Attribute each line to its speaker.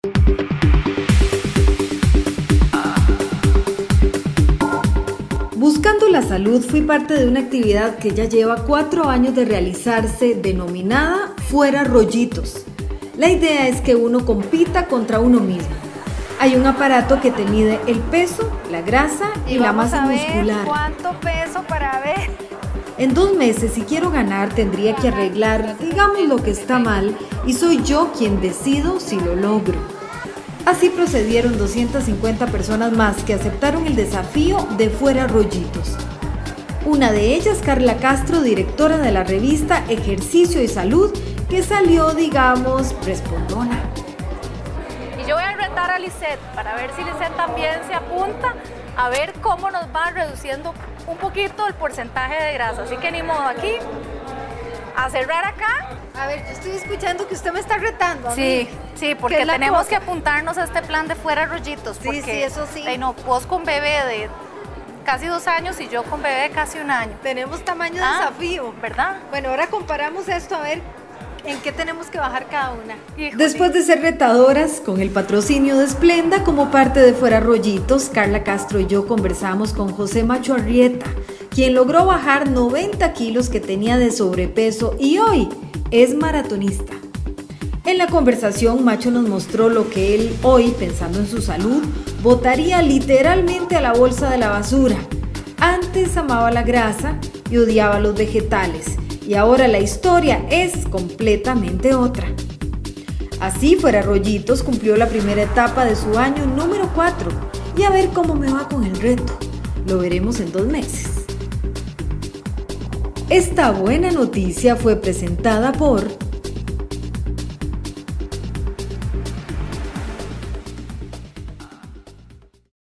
Speaker 1: Buscando la salud fui parte de una actividad que ya lleva 4 años de realizarse, denominada Fuera Rollitos. La idea es que uno compita contra uno mismo. Hay un aparato que te mide el peso, la grasa y la masa muscular.
Speaker 2: ¿Cuánto peso para ver?
Speaker 1: En 2 meses, si quiero ganar, tendría que arreglar, digamos, lo que está mal, y soy yo quien decido si lo logro. Así procedieron 250 personas más que aceptaron el desafío de Fuera Rollitos. Una de ellas, Carla Castro, directora de la revista Ejercicio y Salud, que salió, digamos, respondona.
Speaker 2: Y yo voy a retar a Lisette para ver si Lisette también se apunta, a ver cómo nos va reduciendo un poquito el porcentaje de grasa. Así que ni modo, aquí, a cerrar acá.
Speaker 3: A ver, yo estoy escuchando que usted me está retando a mí.
Speaker 2: Sí, porque tenemos que apuntarnos a este plan de Fuera Rollitos.
Speaker 3: Sí,
Speaker 2: porque,
Speaker 3: eso sí.
Speaker 2: No, vos con bebé de casi 2 años y yo con bebé de casi 1 año.
Speaker 3: Tenemos tamaño de desafío.
Speaker 2: ¿Verdad?
Speaker 3: Bueno, ahora comparamos esto a ver en qué tenemos que bajar cada una.
Speaker 2: Híjole.
Speaker 1: Después de ser retadoras, con el patrocinio de Splenda como parte de Fuera Rollitos, Carla Castro y yo conversamos con José Macho Arrieta, quien logró bajar 90 kilos que tenía de sobrepeso y hoy es maratonista. En la conversación, Macho nos mostró lo que él hoy, pensando en su salud, botaría literalmente a la bolsa de la basura. Antes amaba la grasa y odiaba los vegetales, y ahora la historia es completamente otra. Así, Fuera Rollitos cumplió la primera etapa de su año número 4, y a ver cómo me va con el reto. Lo veremos en 2 meses. Esta buena noticia fue presentada por